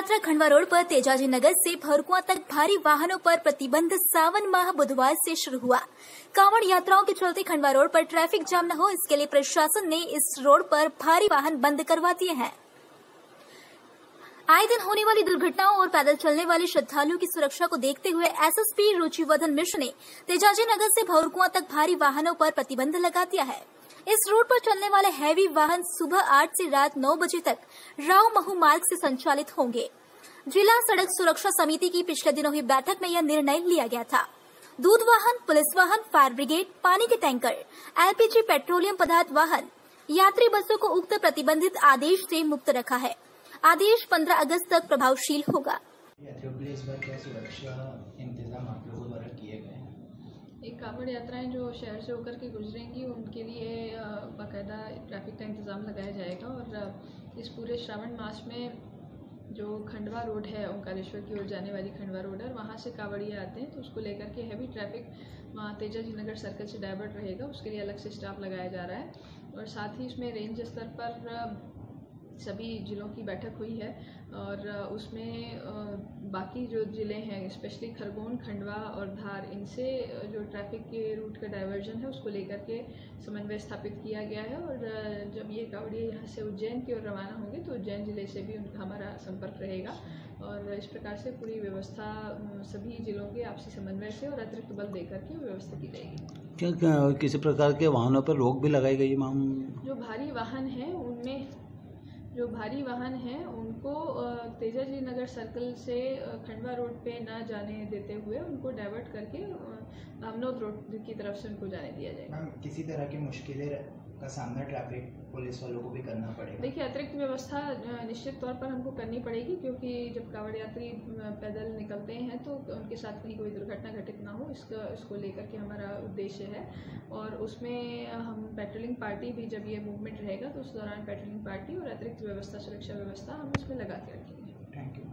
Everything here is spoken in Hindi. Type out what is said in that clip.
यात्रा खंडवा रोड पर तेजाजी नगर से भरकुआ तक भारी वाहनों पर प्रतिबंध सावन माह बुधवार से शुरू हुआ। कांवड़ यात्राओं के चलते खंडवा रोड पर ट्रैफिक जाम न हो, इसके लिए प्रशासन ने इस रोड पर भारी वाहन बंद करवा दिए हैं। आए दिन होने वाली दुर्घटनाओं और पैदल चलने वाले श्रद्धालुओं की सुरक्षा को देखते हुए एसएसपी रुचिवर्धन मिश्र ने तेजाजी नगर से भरकुआ तक भारी वाहनों पर प्रतिबंध लगा दिया है। इस रूट पर चलने वाले हैवी वाहन सुबह 8 से रात 9 बजे तक राव महू मार्ग से संचालित होंगे। जिला सड़क सुरक्षा समिति की पिछले दिनों हुई बैठक में यह निर्णय लिया गया था। दूध वाहन, पुलिस वाहन, फायर ब्रिगेड, पानी के टैंकर, एलपीजी, पेट्रोलियम पदार्थ वाहन, यात्री बसों को उक्त प्रतिबंधित आदेश से मुक्त रखा है। आदेश 15 अगस्त तक प्रभावशील होगा। एक कांवड़ यात्राएं जो शहर से होकर के गुजरेंगी उनके लिए बाकायदा ट्रैफिक का इंतज़ाम लगाया जाएगा। और इस पूरे श्रावण मास में जो खंडवा रोड है, ओंकारेश्वर की ओर जाने वाली खंडवा रोड है, वहाँ से कांवड़िया आते हैं तो उसको लेकर के हैवी ट्रैफिक वहाँ तेजाजी नगर सर्कल से डाइवर्ट रहेगा। उसके लिए अलग से स्टाफ लगाया जा रहा है। और साथ ही इसमें रेंज स्तर पर सभी जिलों की बैठक हुई है और उसमें बाकी जो ज़िले हैं, स्पेशली खरगोन, खंडवा और धार, इनसे जो ट्रैफिक के रूट का डाइवर्जन है उसको लेकर के समन्वय स्थापित किया गया है। और जब ये कांवड़िया यहाँ से उज्जैन की ओर रवाना होंगे तो उज्जैन ज़िले से भी उनका हमारा संपर्क रहेगा। और इस प्रकार से पूरी व्यवस्था सभी जिलों के आपसी समन्वय से और अतिरिक्त बल देकर के व्यवस्था की जाएगी। क्या किसी प्रकार के वाहनों पर रोक भी लगाई गई है? जो भारी वाहन हैं उनको तेजाजी नगर सर्कल से खंडवा रोड पे ना जाने देते हुए उनको डाइवर्ट करके अमनोद रोड की तरफ से उनको जाने दिया जाएगा। मैम, किसी तरह की मुश्किलें का सामना ट्रैफिक पुलिस वालों को भी करना पड़ेगा? देखिए, अतिरिक्त व्यवस्था निश्चित तौर पर हमको करनी पड़ेगी, क्योंकि जब कांवड़ यात्री पैदल निकलते हैं तो उनके साथ कहीं कोई दुर्घटना घटित ना हो, इसको लेकर के हमारा उद्देश्य है। और उसमें हम पेट्रोलिंग पार्टी भी, जब ये मूवमेंट रहेगा तो उस दौरान पेट्रोलिंग पार्टी और अतिरिक्त व्यवस्था, सुरक्षा व्यवस्था हम उसमें लगा के रखेंगे। Thank you.